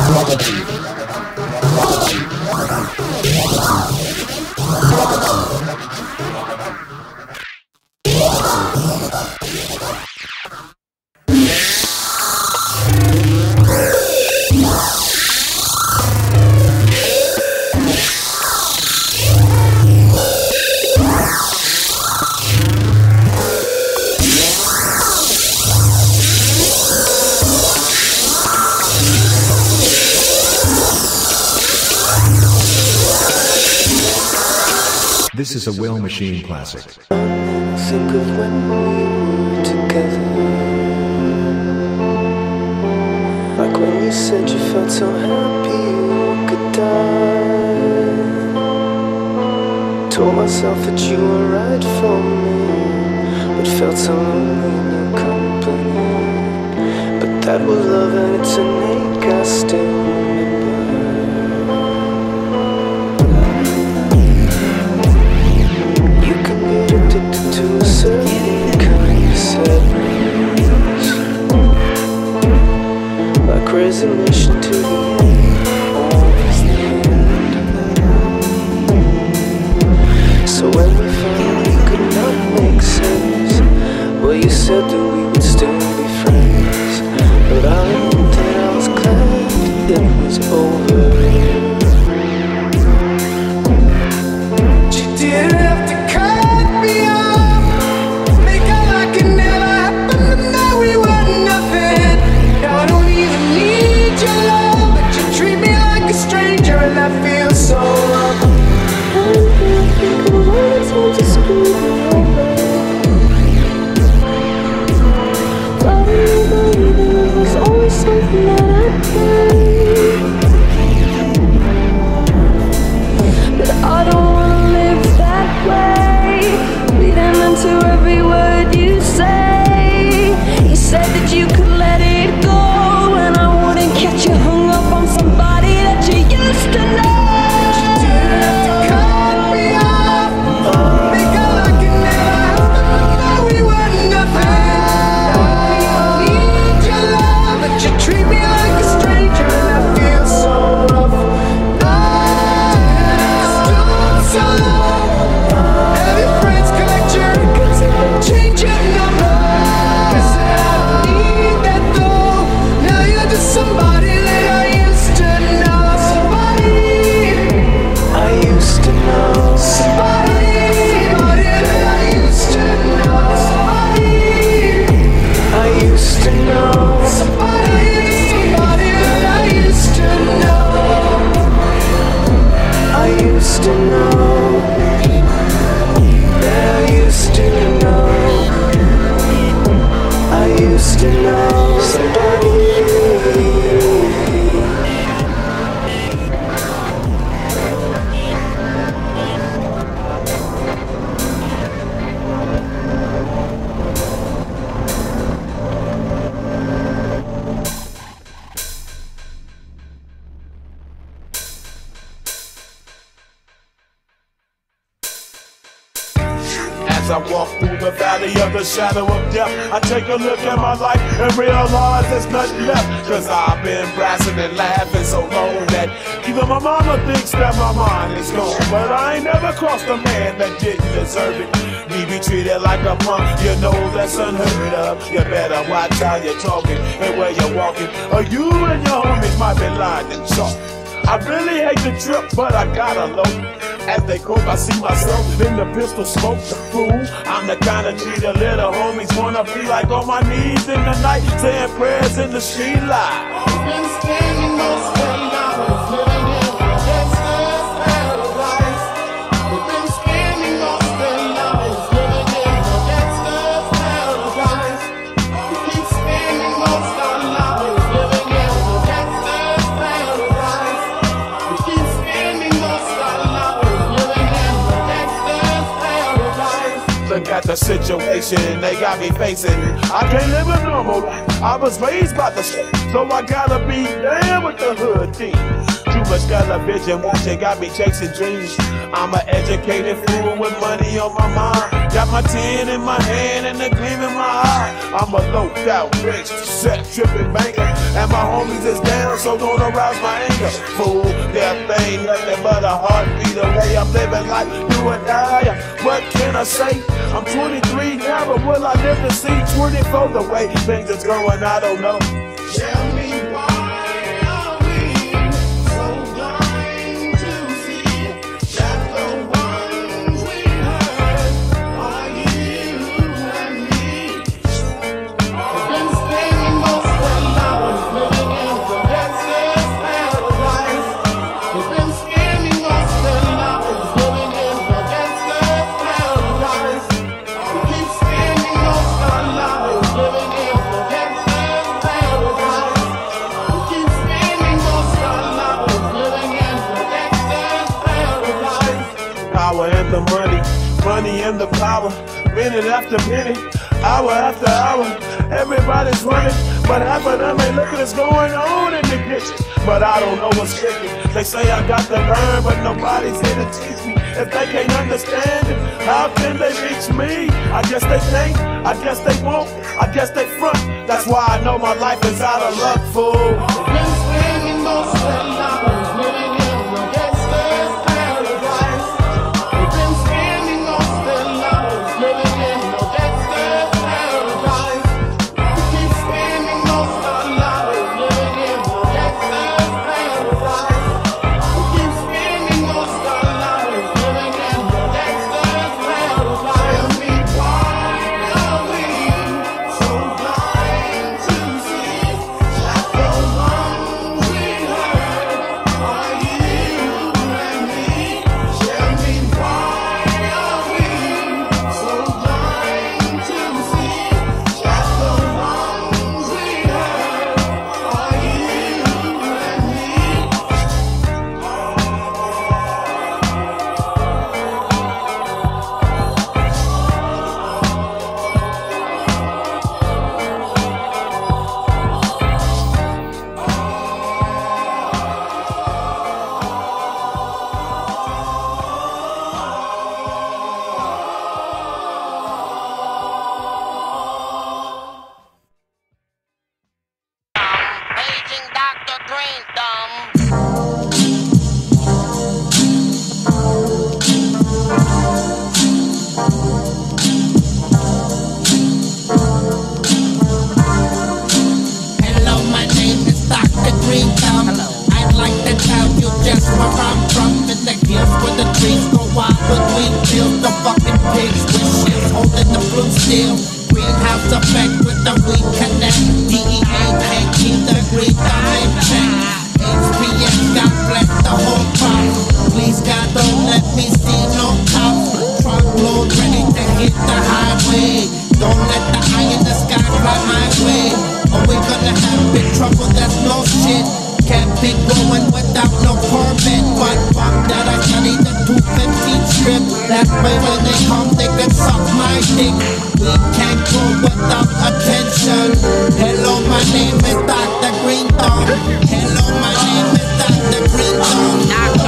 This is a Willmachine classic. Think of when we were together, like when you said you felt so happy you could die. Told myself that you were right for me, but felt so lonely in your company. But that was love and it's an ache I still remember. To a certain kind of sadness, like resignation to the end, always the end. So when we finally could not make sense, well, you said that we would still be friends, but I admit that I was glad it was over. You didn't have to cut me off. So I think of words will just screw me over. Loving was always something that I did, but I don't wanna live that way, bleeding into every word you say. You said that you could let it go, and I wouldn't catch you hung up on somebody that you used to know. As I walk through the valley of the shadow of death, I take a look at my life and realize there's nothing left. Cause I've been brassing and laughing so long that even my mama thinks that my mind is gone. But I ain't never crossed a man that didn't deserve it. Me be treated like a punk, you know that's unheard of. You better watch how you're talking and where you're walking, or you and your homies might be lying and chalk. I really hate the trip, but I gotta load. As they cope, I see myself in the pistol smoke. The fool, I'm the kind of G the little homies wanna be like, on my knees in the night, saying prayers in the street light. Been spending most of the hours living in a gangster's paradise. We've been spending most of the hours living in a gangster's paradise. We keep spending most of the hours living in a gangster's paradise. We keep spending most of the hours living in a gangster's paradise. Look at the situation they got me facing. I can't live a normal life. I was raised by the shit, so I gotta be down with the hood team. Too much television watching got me chasing dreams. I'm an educated fool with money on my mind. Got my 10 in my hand and a gleam in my eye. I'm a loped out rich, set tripping banker, and my homies is down, so don't arouse my anger. Fool, death ain't nothing but a heartbeat away. I'm living life, do or die. What can I say? I'm 23 now, but will I live to see 24? The way things is going, I don't know. Tell me why are we so blind to see that the ones we hurt are you and me? We've been spending most of our living in the gangster's paradise. We've been spending most of our living in the gangster's paradise. We keep spending most of our lives living in the gangster's paradise. We keep spending most of our lives living in the gangster's paradise. Power and the money, money and the power. Minute after minute, hour after hour, everybody's running, but half of them ain't looking what's going on in the kitchen. But I don't know what's kicking. They say I got to learn, but nobody's here to teach me. If they can't understand it, how can they reach me? I guess they can't, I guess they won't, I guess they front. That's why I know my life is out of luck, fool. Been spending most of their lives living in the gangster's paradise. We've been spending most of their lives living in the gangster's paradise. We keep spending most of our lives living in the gangster's paradise. We keep spending most of our lives living in the gangster's paradise. Tell me why are we so blind to see that the ones we hurt are you and me? Tell me why are we so blind to see that the ones we hurt are you and me? Paging Dr. Green Thumb. Hello, my name is Dr. Green Thumb. I'd like to tell you just where I'm from. In the hills where the trees go wild with wheat fields. The fucking pigs with shields holding the blue steel. Greenhouse effect with the weed connect. DEA can't keep the Green Thumb in check. HPS, God bless the whole crop. Please God, don't let me see no cops. Truckload ready to hit the highway. Don't let the eye in the sky fly my way. Or we gonna have big trouble, that's no shit. Can't be going without no permit. But fuck that, I study the 215 strip. That way when they come, they can suck my dick. We can't go without attention. Hello, my name is Dr. Green Thumb. Hello, my name is Dr. Green Thumb.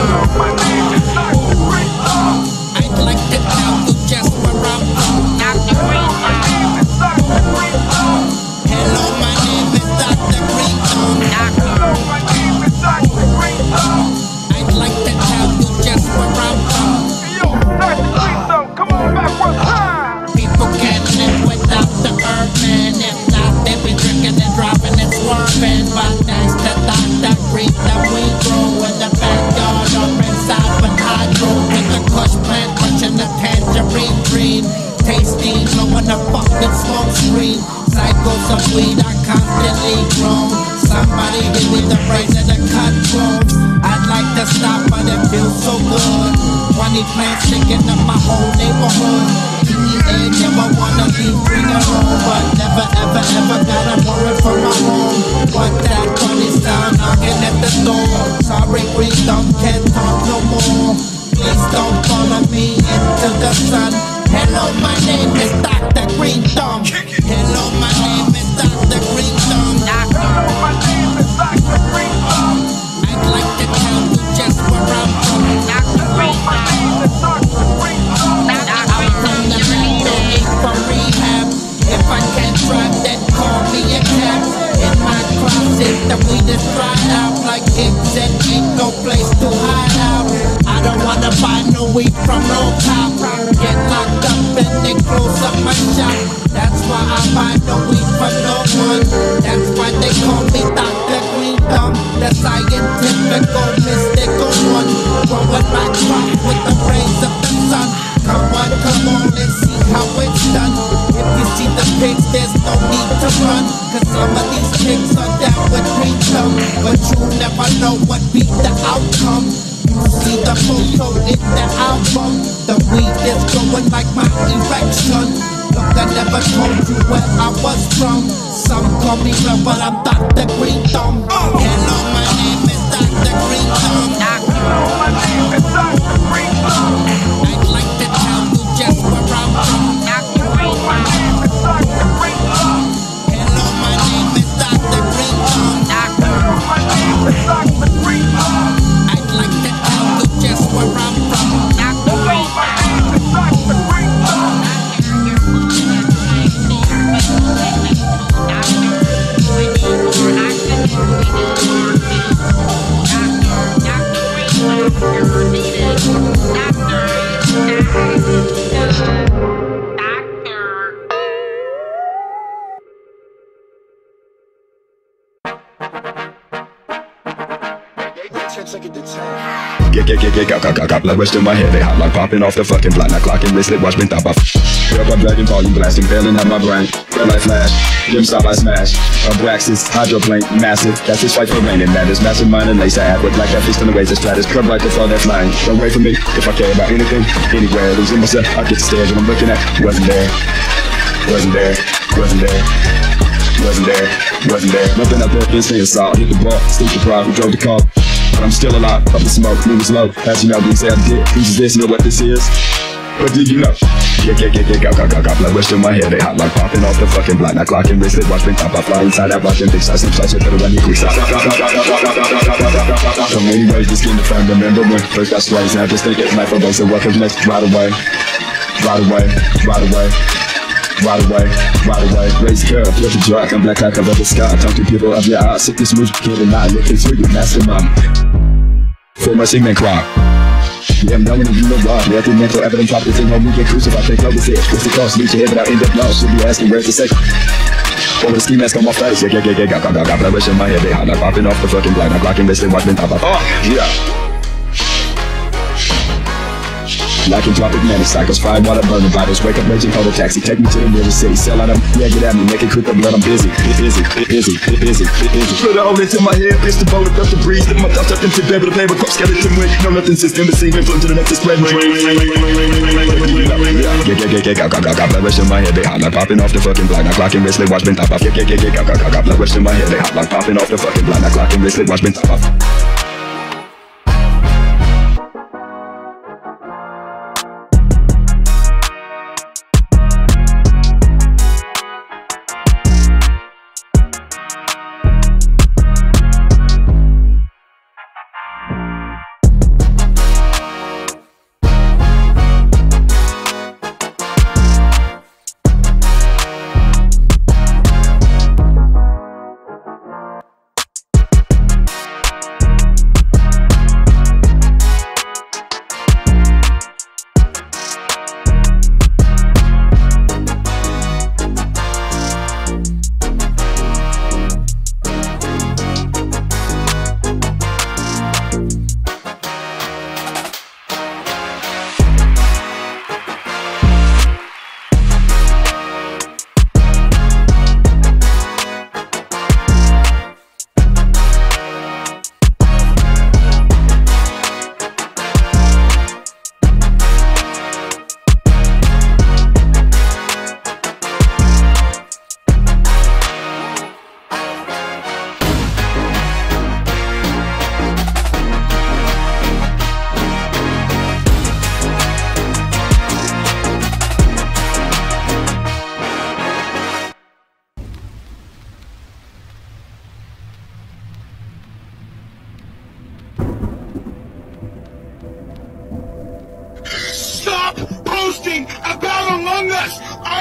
My name is Dr. Green Thumb. I'd like to tell you just where I'm from. Dr. Green Thumb. Dr. Green Thumb. Hello, my name is Dr. Green Thumb. Hello, my name is Dr. Green Thumb. I'd like to tell you just where I'm from. Yo, Dr. Green Thumb, come on back one time. People can't live without the urban. If not, they be drinking and driving and swerving. But thanks to Dr. Green Thumb, we grow in the backyard or inside with hydro. With the kush plant, touching the tangerine green. Tasty, blowing the fucking smoke screen. Cycles of weed are constantly grown. Somebody give me the brains and the controls. I'd like to stop, but it feels so good. 20 plants sticking up my whole neighborhood. DEA never wanna leave free alone, but never ever ever gotta worry for my home. But that funny sound knocking at the door. Sorry, Green Thumb, can't talk no more. Please don't follow me into the sun. Hello, my name is Dr. Green Thumb. Hello, my name is Dr. Green Thumb. Hello, my name is Dr. Green Thumb. I'd like to tell you just where I'm from. Dr. Green My Thumb. name is Dr. Green Thumb. Dr. Green Thumb. weed is dried out like pigs and ain't no place to hide out. I don't wanna buy no weed from no cop. Get locked up and they close up my shop. That's why I buy no weed from no one. That's why they call me Dr. Green Thumb. The scientific mystical one. Growing my crop with the rays of the sun. Come on and see how it's done. If you see the pigs, there's no need to run. Cause some of these pigs are down with green thumb. But you never know what be the outcome. You see the photo in the album. The weed is growing like my erection. Look, I never told you where I was from. Some call me real, but I'm Dr. Green Thumb. Hello, my name is Dr. Green Thumb. Hello, my name is Dr. Green Thumb. I'd like to tell you just where I'm from. Hello, my name is Dr. Green Thumb. Hello, my name is Dr. Green Thumb. Hello, my name is Dr. Green Thumb. I'd like to tell you just where I'm from. Hello, my name is Dr. Green Thumb. Got blood rushed in my head, they hot like popping off the fucking block. Now clocking wristlet, watch me top off. Up, I'm dragging volume blasting, failing out my brain. Red light flash, dim stop, I smash. Abraxas, hydroplane, massive. That's his fight for rain, and matters. Massive mind and laser ad with black hat fist on the ways that stratus. Club right before they're flying. Don't wait for me if I care about anything, anywhere. Losing myself, I get the stairs when I'm looking at. Wasn't there, wasn't there, wasn't there. Wasn't there, wasn't there. Nothing out there can stay assault. Hit the ball, sleep deprived, we drove the car. But I'm still alive, up the smoke, moving slow. As you know, we say I did. Who's this, know what this is? What do you know? Got blood rushed in my head, they hot like popping off the fucking block. Now clocking wristlet, watch me top, I fly inside out, watching big size, slip slice, better run you quick stop. So many ways to skin to find, remember when first got sways, now just think it's life away, so what comes next? Right away, right away, right away. Right away, right away, raise the curve, flip the drag, I'm black like above the sky. Talk to people of your eyes, sick this music, can't deny, look into your mastermind. For my segment crowd. Yeah, I'm knowing you know why. Every mental evidence drop the thing on me, get crucified, take love with it. What's the cost? Reach your head without end up lost. Should be asking where's the second? Over the ski mask on my face, got blood rush in my head, they hot, like popping off the fucking block. Now clocking wristlet, watch me top off. Oh, yeah. Like entropic manic cycles, fire water burning vitals. Wake up raging, call the taxi, take me to the nearest city. Sell out of, yeah, get at me, make it quick, the blood, I'm busy. Busy. Put a hole into my head, pitch the boat, up the breeze. Let my thoughts up into bed with a paper cup, skeleton weight. No nothing system, the same influence to the next spread. Got blood rush in my head, they hot like popping off the fucking block. Now clocking wristlet, watch me top off. Got blood rush in my head, they hot like popping off the fucking block. Now clocking wristlet, watch me top off. Stop posting about Among Us! I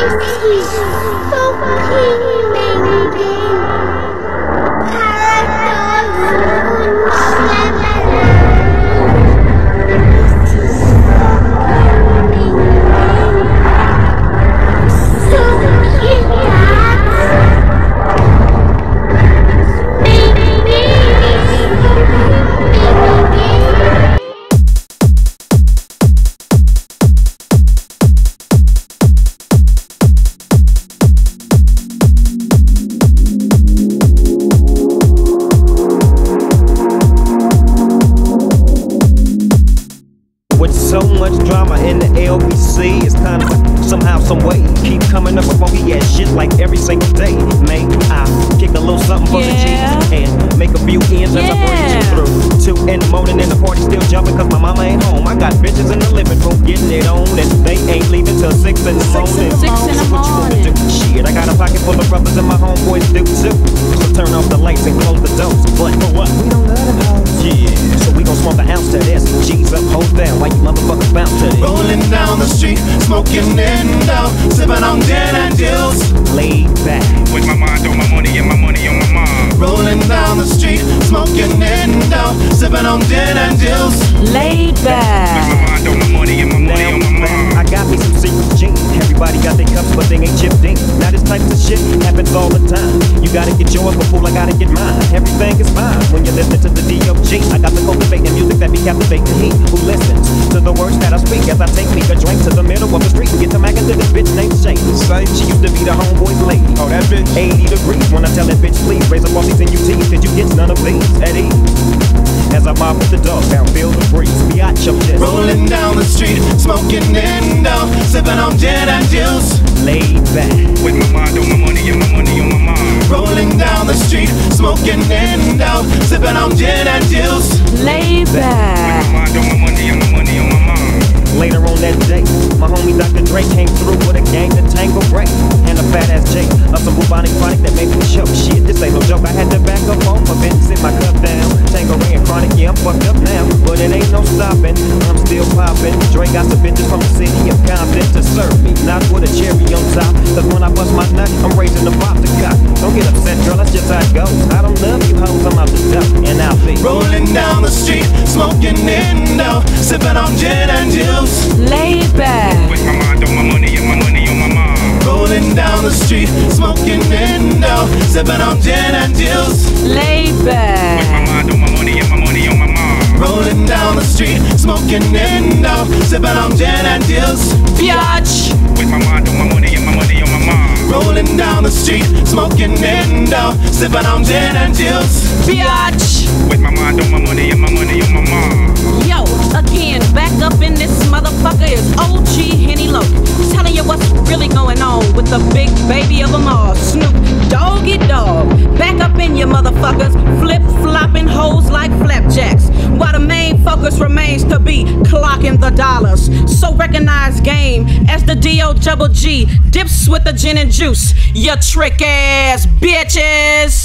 Sipping on gin and juice, biatch. With my mind on my money and my money on my mom. Yo, again, back up in this motherfucker is OG Henny Loc. Telling you what's really going on with the big baby of them all, Snoop Doggy Dogg. Back up in your motherfuckers, flip-flopping hoes like flapjacks. While the main focus remains to be clocking the dollars. So recognize game as the D-O-double-G dips with the gin and juice. You trick ass bitches.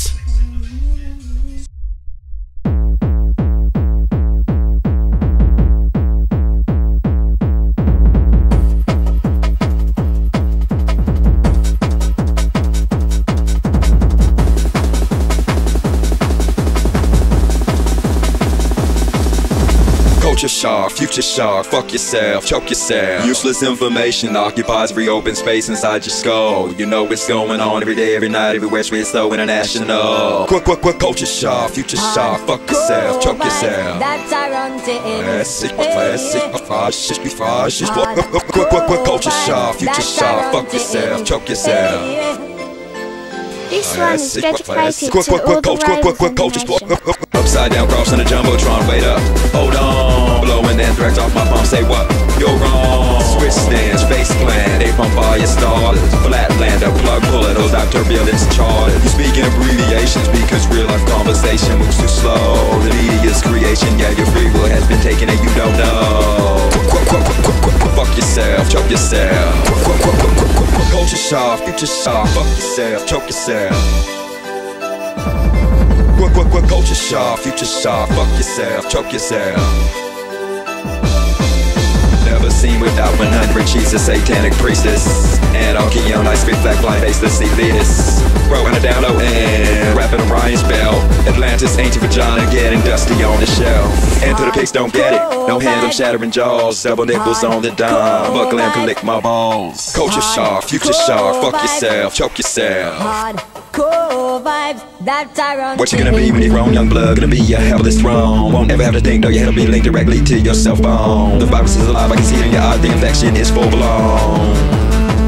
Culture shock, future shock, fuck yourself, choke yourself. Useless information occupies every open space inside your skull. You know what's going on every day, every night, everywhere, straight slow, international. Quick, culture shock, future shock, fuck yourself, choke yourself. That's our hunting. Classic, fascist, quick, culture shock, future shock, fuck yourself, choke yourself. This one is dedicated to all the culture. Upside down cross on the jumbotron, wait up, hold on. Blowing anthrax off my palm, say what? You're wrong. Switch stands, face plan, they pump all your starters. Flatlander, plug bullet, those out turbulence charters. You speak in abbreviations because real life conversation moves too slow. The media's creation, yeah, your free will has been taken and you don't know. Fuck yourself, choke yourself. Culture shock, future shock, fuck yourself, choke yourself. Culture shock, future shock, fuck yourself, choke yourself. ever seen without 100. She's a satanic priestess. And on Keon, I spit flat blind baseless elitist. Throwing a down low and rapping Orion's bell. Atlantis, ancient vagina, getting dusty on the shelf. And to the pigs don't get it. No hands, I'm shattering jaws. Double nickels on the dime. Buckle and can lick my balls. Culture shock, future shock. Fuck yourself, choke yourself. Hardcore vibes, that tyrant. What you gonna be when you're grown, young blood? Gonna be a helpless throne. Won't ever have to think, though your head'll be linked directly to your cell phone. The virus is alive, I can see it in your eye. The infection is full blown.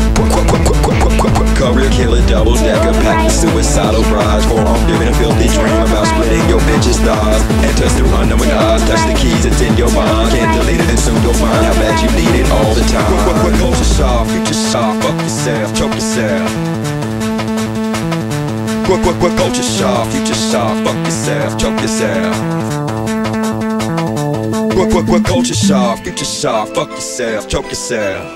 Career killer, double decker, pack the suicidal barrage. Forearm giving a filthy dream about splitting your bitch's thighs. And touch the unknown eyes, touch the keys, it's in your mind. Can't delete it and soon you'll find how bad you need it all the time. Culture shock, future shock, fuck yourself, choke yourself. Culture shock, future shock, fuck yourself, choke yourself. Culture shock, future shock, fuck yourself, choke yourself.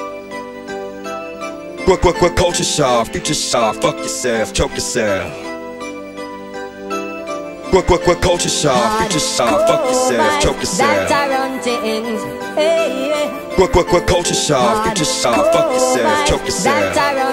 Culture shock, future shock, fuck yourself, choke yourself. Culture shock, future shock, fuck yourself, choke yourself. Culture shock, future shock, fuck yourself, choke yourself.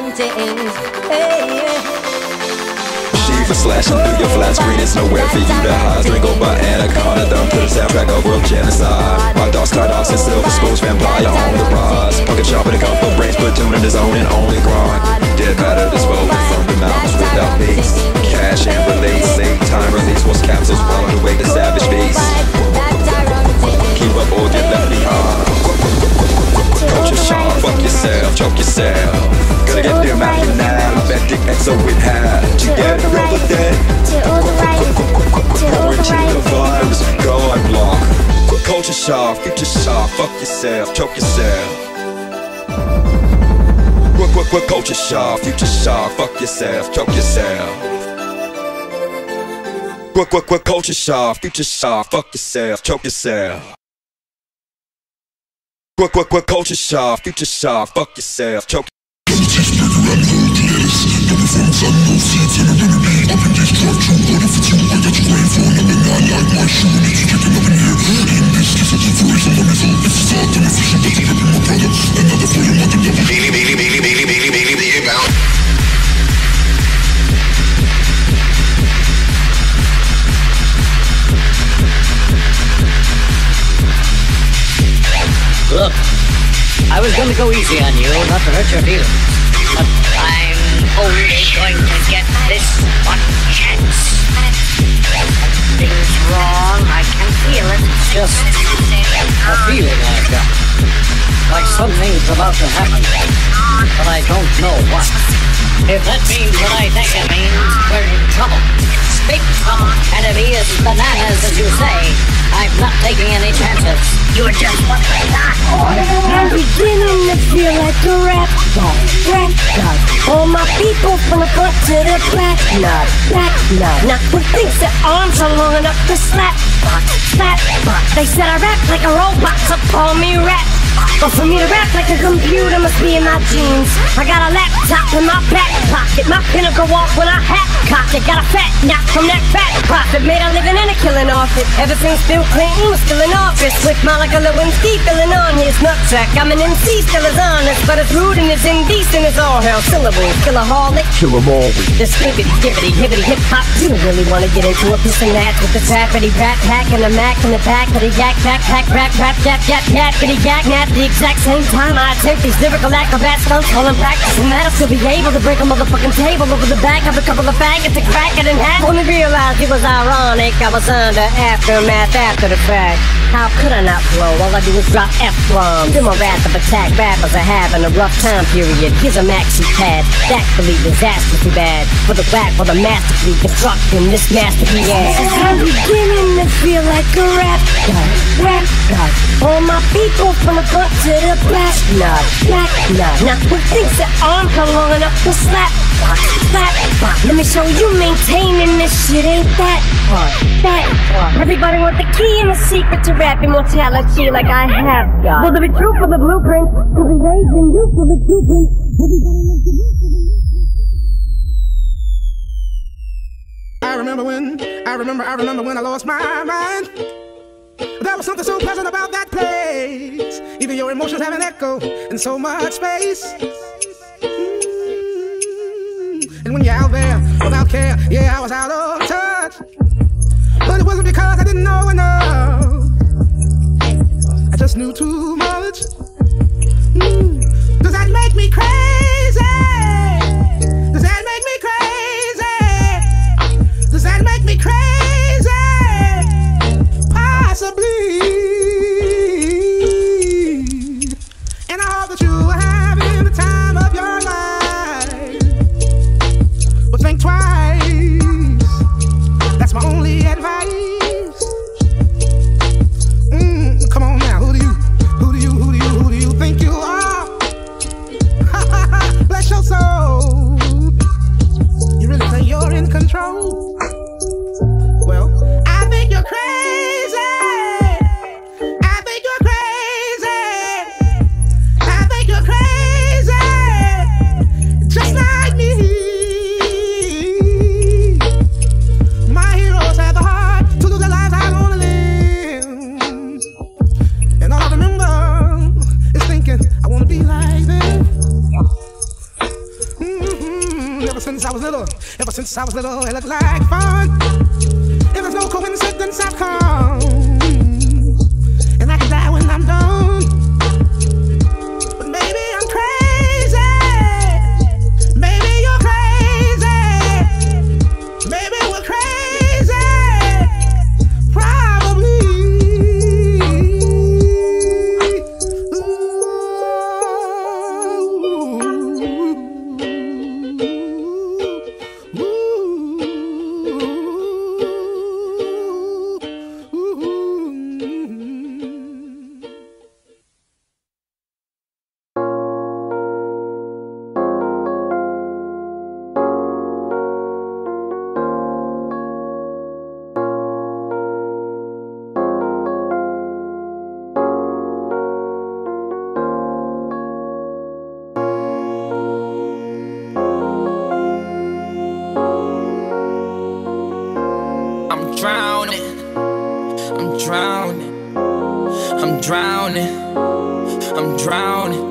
For slashing through your flat screen, it's nowhere for you to hide. Strangled by anaconda, thumb to the soundtrack of world genocide. My dogs, tie dogs, and silver spoons, vampire on the rise. Pocket sharp and a couple of brains, platoon in the zone and only grind. Dead matter disposed from the mountains without peace. Cash and release, same time release. Once capsules swallowed away the savage beast. Keep up or get left behind. Culture shock, fuck yourself, choke yourself. Gotta get them out here now. Infected exo with hat. You get it over there. Quarantine the virus, God block. Culture shock, future shock, fuck yourself, choke yourself. Culture shock, future shock, fuck yourself, choke yourself. Culture shock, future shock, fuck yourself, choke yourself. Culture shock, future shock, fuck yourself, choke. Look, I was gonna go easy on you, not to hurt your feelings. But I'm only going to get this one chance. Something's wrong, I can feel it. Just a feeling I've got. Like something's about to happen, but I don't know what. If that means what I think it means, we're in trouble. Big trouble. Enemy is bananas, as you say. I'm not taking any chances. You're just what I got. I'm beginning to feel like a rap god, rap god. All my people from the front to the back, nod, back nod. Now who thinks their arms are long enough to slap, slap, they said I rap like a robot, so call me rap. But for me to rap like a computer must be in my genes. I got a laptop in my back pocket, my pinnacle walk when I hat cock it. Got a fat knock from that fat profit, made a living and a killing off it. Ever since Bill Clinton was still in office, with Monica Lewinsky filling on his nutsack. I'm an MC, still as honest, but as rude and as indecent as all hell. Syllables, killaholic, kill 'em all. the skippity, gibbity, hibbity, hip hop. You don't really want to get into a piss and that with the tappity, rat pack and the mac in the back of the yak, pack, rap, yap, yappity, yak, nap. The exact same time I attempt these lyrical acrobat stunts while I'm practicing that, I'll still be able to break a motherfucking table over the back of a couple of faggots to crack it in half. Only realized it was ironic, I was under aftermath after the fact. How could I not blow? All I do is drop F-bombs. In my wrath of attack, rappers are having a rough time period. Here's a maxi pad, actually disastrously bad. For the whack, for the masterfully constructing this masterpiece. I'm beginning to feel like a rap god, rap god. All my people from the front to the back, nod, back nod. Now who thinks their arms are long enough to slap, slap, let me show you maintaining this shit ain't that hard, that hard. Everybody wants the key and the secret to rap immortality like I have got. Will there be proof for the blueprint? Will be raising you for the blueprint. Everybody loves the blueprint. I remember when I lost my mind. That there was something so pleasant about that place. Even your emotions have an echo in so much space. And when you're out there without care, yeah, I was out of touch. But it wasn't because I didn't know enough. I just knew too much. Does that make me crazy? Does that make me crazy? Does that make me crazy? Possibly. And I hope that you are having the time of your life. But think twice. That's my only advice. Come on now, who do you think you are? Bless your soul. You really think you're in control? Well, I think you're crazy. I think you're crazy. I think you're crazy. Just like me. My heroes had the heart to lose their lives out on a limb. And all I remember is thinking, I want to be like them. Ever since I was little, it looked like fun. If there's no coincidence, I've come. And I can die when I'm done. But maybe I'm crazy. Maybe you're crazy. Maybe we're crazy. Probably. I'm drowning.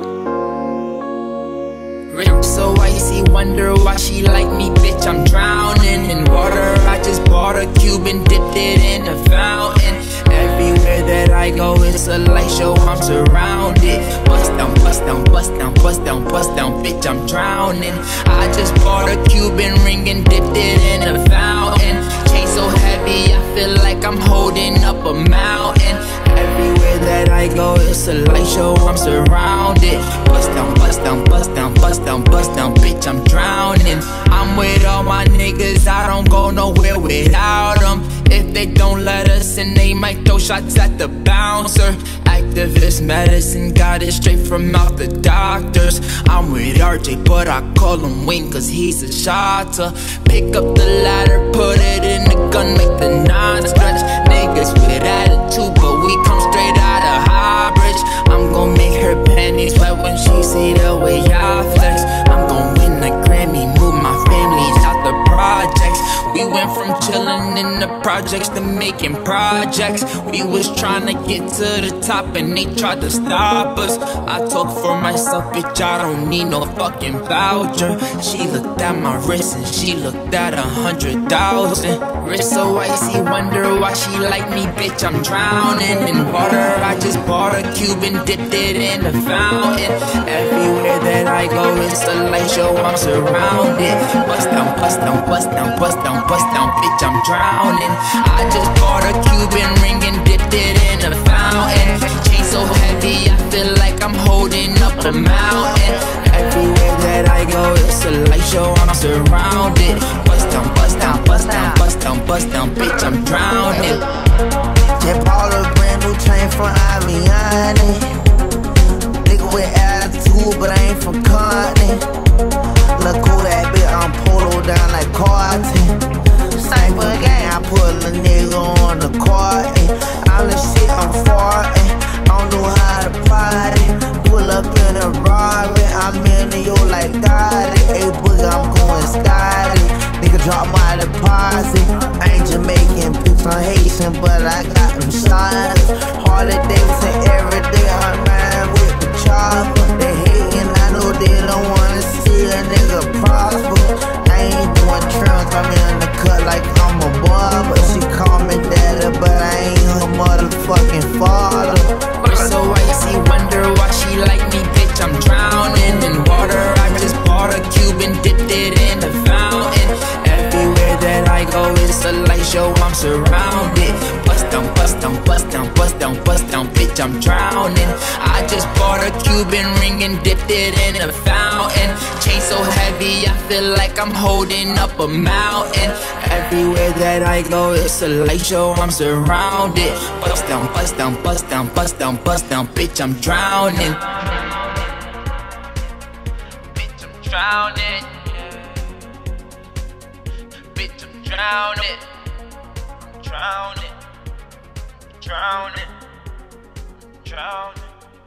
Rip so icy, wonder why she like me, bitch, I'm drowning in water. I just bought a cube and dipped it in a fountain. Everywhere that I go, it's a light show, I'm surrounded. Bust down, bust down, bust down, bust down, bust down, bitch, I'm drowning. I just bought a Cuban ring and dipped it in a fountain. Chain so heavy, I feel like I'm holding up a mountain. Everywhere that I go, it's a light show, I'm surrounded. Bust down, bust down, bust down, bust down, bust down, bitch, I'm drowning. I'm with all my niggas, I don't go nowhere without them. If they don't let us in, they might throw shots at the bouncer. Activist medicine, got it straight from out the doctors. I'm with RJ, but I call him Wing, cause he's a shotter. Pick up the ladder, put it in the gun, make the nine stretch. Niggas with attitude, but we come straight out of High Bridge. I'm gon' make her panties wet when she see the way I flex. I'm gon' win the Grammy, move my family out the projects. We went from chillin' in the projects to making projects. We was tryna get to the top and they tried to stop us. I talk for myself, bitch, I don't need no fucking voucher. She looked at my wrist and she looked at 100,000. Wrist so icy, wonder why she like me, bitch, I'm drowning in water. I just bought a cube and dipped it in a fountain. Everywhere that I go, it's a light show, I'm surrounded. Bust down, bust down, bust down, bust down, bust down, bitch, I'm drowning. I just bought a Cuban ring and dipped it in a fountain. Chain so heavy, I feel like I'm holding up a mountain. Everywhere that I go, it's a light show, I'm surrounded. Bust down, bust down, bust down, bust down, bust down, bitch, I'm drowning. Just bought a brand new chain from Aviani. Nigga with attitude, but I ain't from Compton. Look cool that bitch, I'm polo down like Carton. Sniper gang, I put a nigga on the cart. I'm the shit, I'm farting. I don't know how to party. Pull up in a Rari, I'm in the yo like Dottie. Hey, boogie, I'm going Scotty. Nigga drop my deposit. I ain't Jamaican, bitch, I'm Haitian, but I got them signs. a motherfucking father. So I see wonder why she like me, bitch. I'm drowning in water. I just bought a cube and dipped it in the fountain. Everywhere that I go, it's a light show. I'm surrounded. Bust down, bust down, bust down, bust down, bust down, bitch. I'm drowning. I just bought a Cuban ring and dipped it in a fountain. Chain so heavy, I feel like I'm holding up a mountain. Everywhere that I go, it's a light show. I'm surrounded. Bust down, bust down, bust down, bust down, bust down, bitch. I'm drowning. Bitch, I'm drowning. Bitch, I'm drowning. I'm drowning. Drowning. Drowning.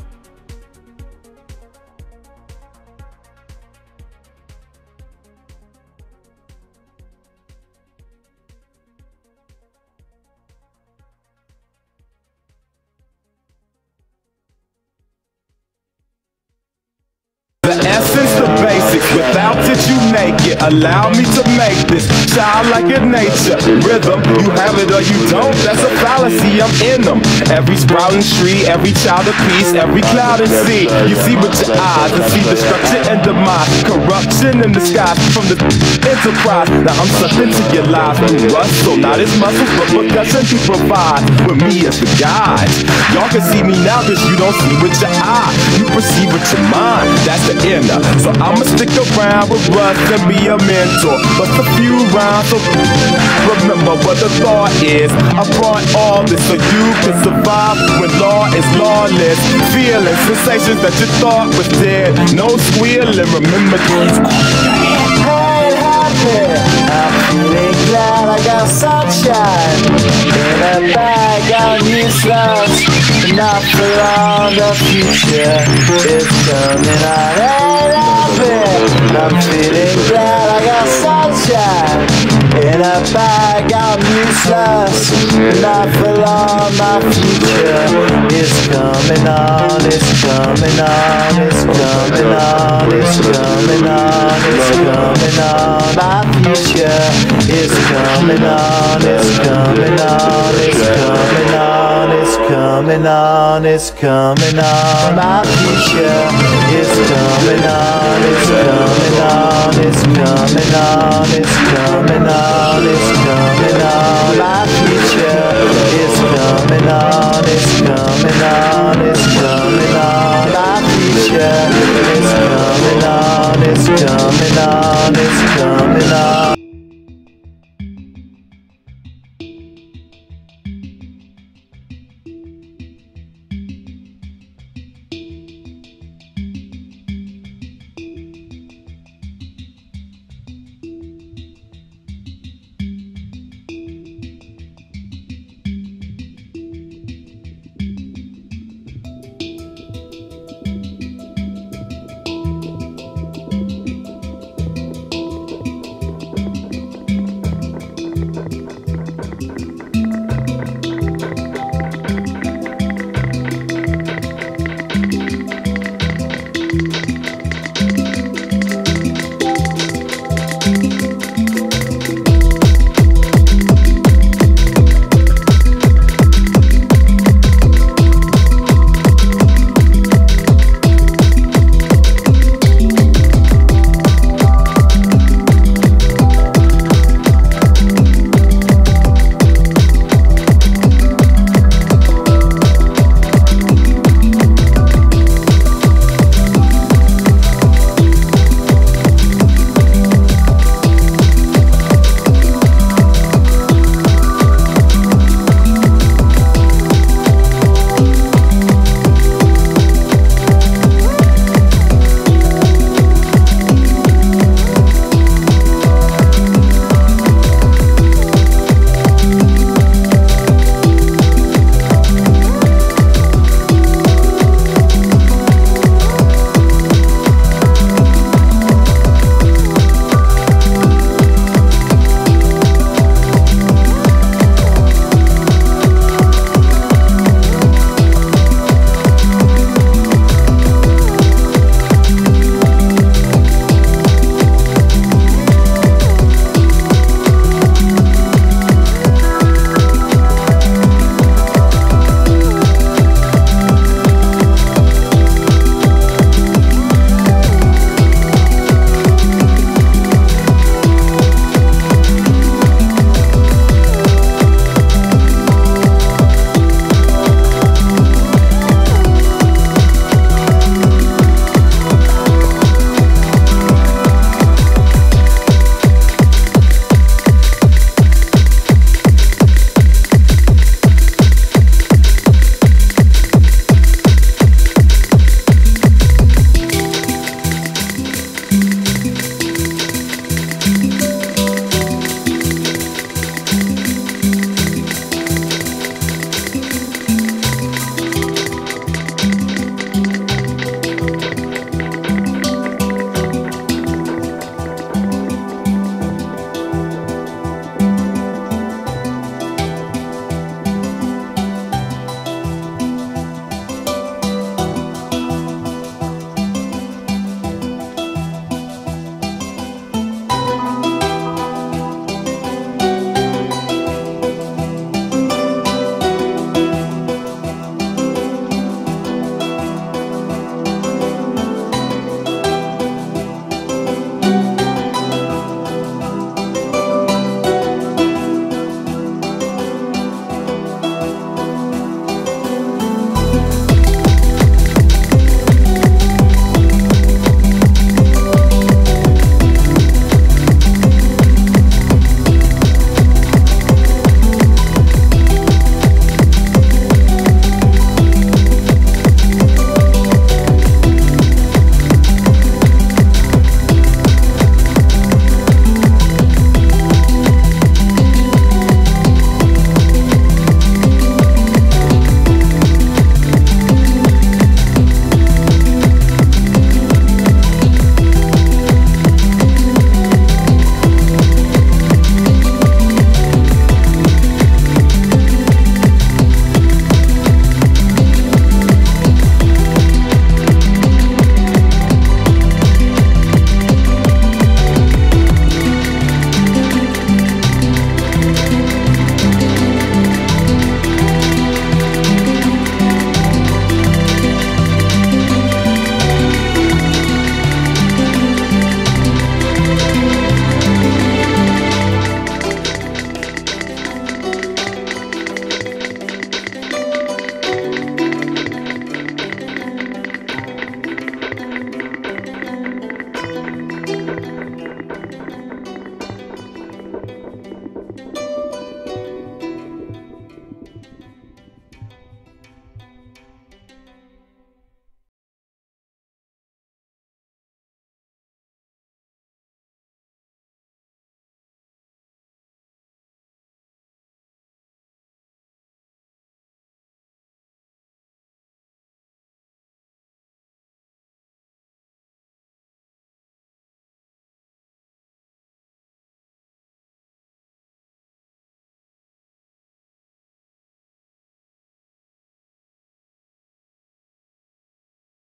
The essence, the basics, without it you make it. Allow me to make this childlike in nature. Rhythm, you have it or you don't, that's a fallacy, I'm in them. Every sprouting tree, every child of peace, every cloud and sea. You see with your eyes and see destruction and demise. Corruption in the skies from the enterprise. Now I'm sucked into your lives through rust, so not as muscles but percussion to provide with me as the guide. Y'all can see me now cause you don't see with your eye. You perceive with your mind, that's the inner. So I'ma stick around with Russ and be a mentor. Bust a few rounds, so remember what the thought is. I brought all this so you can survive when law is lawless. Feeling sensations that you thought was dead. No squealing, remember this. Hey, happy, I'm feeling glad I got sunshine in a bag, I'm useless. Not for long, the future is coming on. Hey, happy, I'm feeling glad I got sunshine in a bag, I'm useless. Not for long, my future is coming on. It's coming on, it's coming on, it's coming on, it's coming on. My future is coming on, it's coming on, it's coming on, it's coming on, it's coming on. My future is coming on, it's coming on, it's coming on, it's coming on, it's coming on. My future is coming